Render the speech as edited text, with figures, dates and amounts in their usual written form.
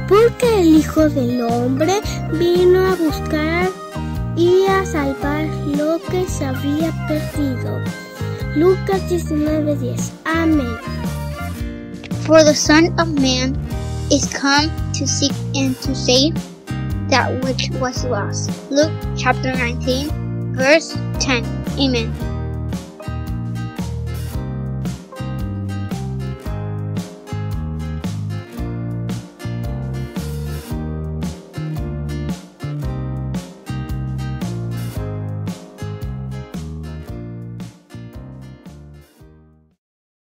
porque el Hijo del Hombre vino a buscar y a salvar lo que se había perdido. Lucas 19:10. Amén. For the Son of Man is come to seek and to save that which was lost. Luke chapter 19, verse 10. Amen.